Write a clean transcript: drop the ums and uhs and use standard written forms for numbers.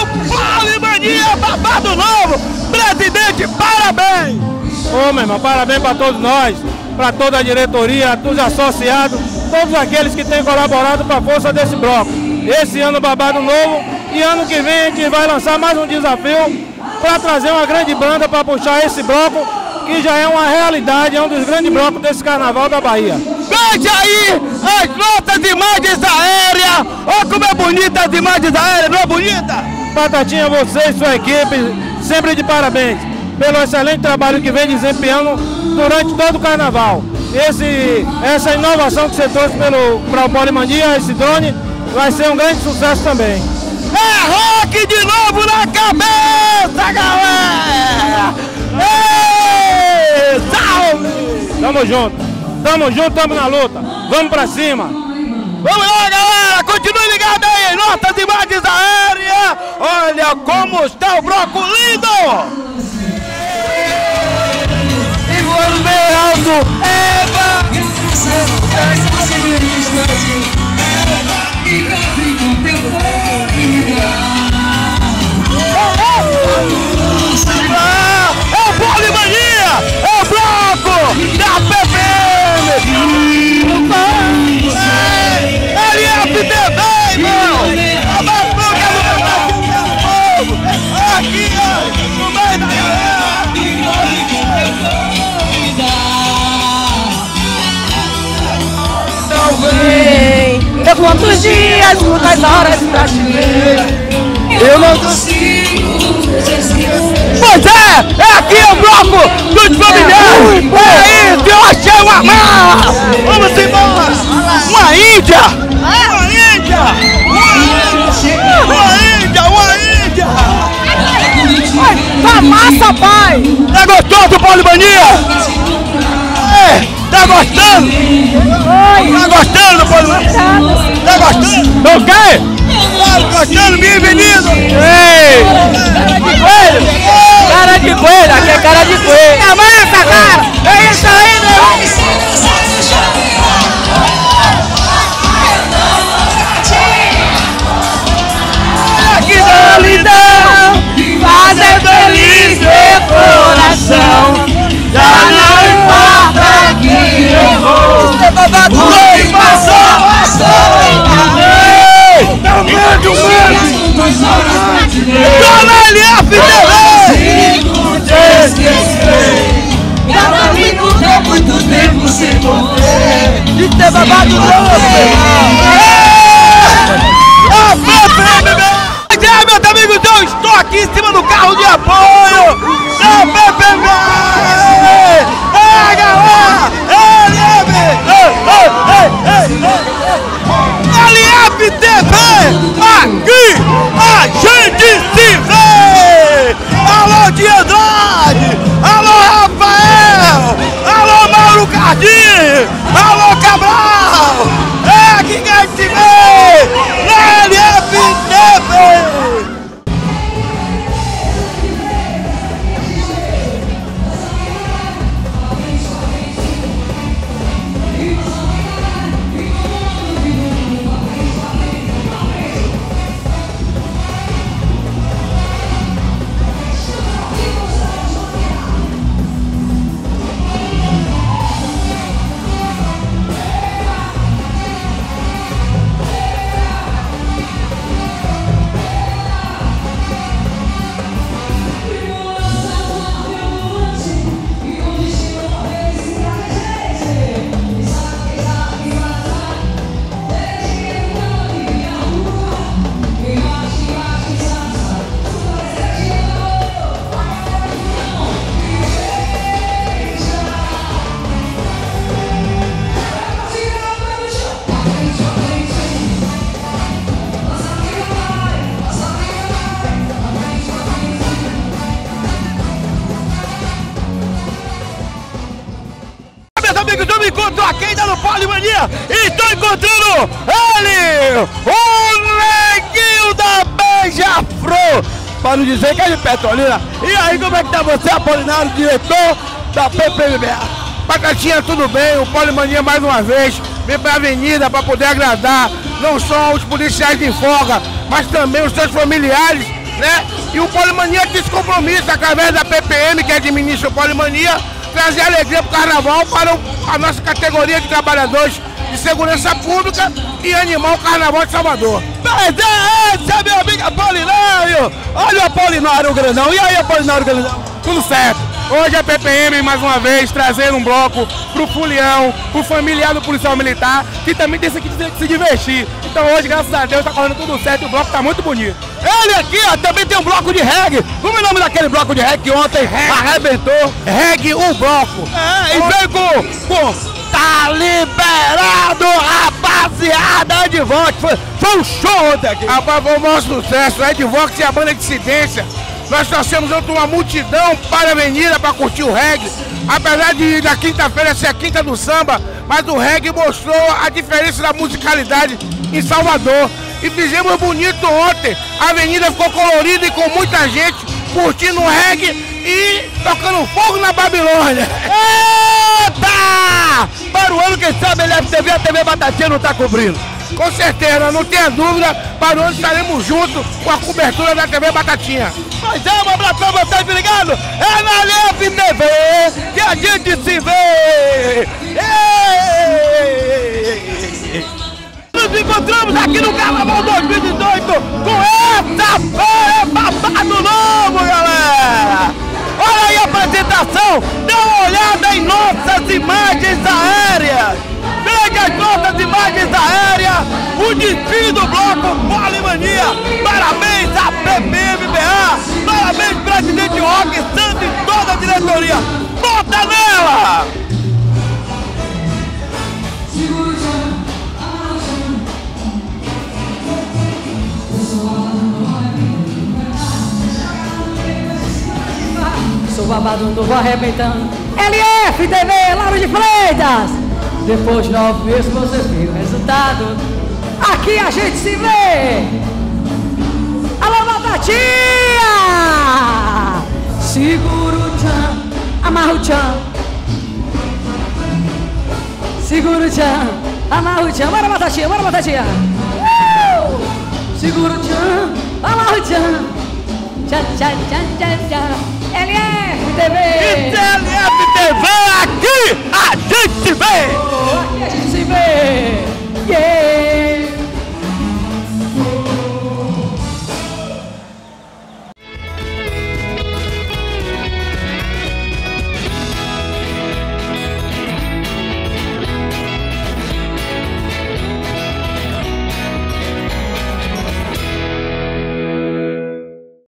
Polimania Babado Novo, presidente, parabéns! Ô, meu irmão, parabéns para todos nós, para toda a diretoria, todos os associados, todos aqueles que têm colaborado para a força desse bloco. Esse ano Babado Novo, e ano que vem a gente vai lançar mais um desafio para trazer uma grande banda para puxar esse bloco, que já é uma realidade, é um dos grandes blocos desse carnaval da Bahia. Veja aí as nossas imagens aéreas, olha como é bonita as imagens aéreas, não é bonita? Batatinha, você e sua equipe, sempre de parabéns pelo excelente trabalho que vem desempenhando durante todo o carnaval. Essa inovação que você trouxe para o Polimania, esse drone, vai ser um grande sucesso também. É rock de novo na cabeça, galera! Ei, salve! Tamo junto, tamo na luta, vamos pra cima! Vamos lá, galera, continue ligado aí, nossas imagens aéreas! Olha como está o bloco lindo! E voando bem alto, Eva! É o Polimania! É o bloco da PPM! LFTV, irmão! Aqui, no meio da galera! Não vem, eu quantos dias, muitas horas pra te ver. Eu não consigo. Pois é aqui é o bloco dos familiares! É isso, eu achei uma marra! Vamos embora! Uma índia! Uma índia! Uma índia! Tá massa, pai! Tá gostoso, Polimania? É, tá gostando? Tá gostando, Polimania? Tá gostando? O quê? Tá gostando, bem-vindo! Ei! Cara de coelho, aqui é cara de coelho! É massa, cara! É isso aí, meu! Que solidão, fazer feliz meu coração. Já não importa que eu vou. Foi, passou, tá vendo, Dona LFTV! Cada minuto é muito tempo sem você. De ter babado novo, meus amigos, eu estou aqui em cima do carro de apoio da PPV! É, galera! LFTV! Aqui a gente se vê! Alô, de Andrade! Alô, Rafael! Alô, Mauro Cardim! Alô, Cabral! É aqui que a gente se vê! LFTV! Encontro aqui ainda no Polimania e estou encontrando ele, o Neguinho da Beija-Flor, para não dizer que é de Petrolina. E aí, como é que tá você, Apolinário, diretor da PPMA? Batatinha, tudo bem? O Polimania mais uma vez vem para a avenida para poder agradar não só os policiais de folga, mas também os seus familiares né? E o Polimania tem esse compromisso, através da PPM, que administra o Polimania, trazer alegria para o carnaval para a nossa categoria de trabalhadores de segurança pública e animar o carnaval de Salvador. Mas esse é meu amigo Apolinário! Olha o Apolinário Grandão, e aí Apolinário Grandão? Tudo certo. Hoje a PPM, mais uma vez, trazendo um bloco pro Fulião, pro familiar do policial militar, que também tem que se divertir. Então hoje, graças a Deus, tá correndo tudo certo e o bloco tá muito bonito. Ele aqui, ó, também tem um bloco de reggae. Como é o nome daquele bloco de reggae que ontem arrebentou? Reggae, o bloco. É, e veio com tá liberado, rapaziada, Edvox. Foi um show ontem aqui. Rapaz, foi o maior sucesso. A Edvox e a banda Dissidência. Nós trouxemos ontem uma multidão para a avenida para curtir o reggae. Apesar de na quinta-feira ser a quinta do samba, mas o reggae mostrou a diferença da musicalidade em Salvador. E fizemos bonito ontem. A avenida ficou colorida e com muita gente curtindo o reggae e tocando fogo na Babilônia. Eita! Para o ano, quem sabe, ele TV, a TV Batatinha não está cobrindo. Com certeza, não tenha dúvida, para o ano estaremos juntos com a cobertura da TV Batatinha. Mas é um abraço pra vocês, ligado? É na LF TV que a gente se vê! Nos encontramos aqui no Carnaval 2018 com essa feira babado novo, galera! Olha aí a apresentação, dê uma olhada em nossas imagens aéreas! Veja as nossas imagens aéreas, o desfile do bloco Polimania. Parabéns à PPMBA, parabéns presidente Roque Santos e toda a diretoria. Bota nela! Sou babado novo arrebentando. LF TV, Lauro de Freitas. Depois de 9 meses você viu o resultado. Aqui a gente se vê. Alô, Batatinha! Segura o tchan, amarra o tchan. Segura o tchan, amarra o tchan. Bora, Batatinha, bora, Batatinha. Segura o tchan, amarra o tchan. Tchan, tchan, tchan, tchan, tchan. LF TV! LF TV, aqui a gente vê! Aqui a gente se vê! Yeah!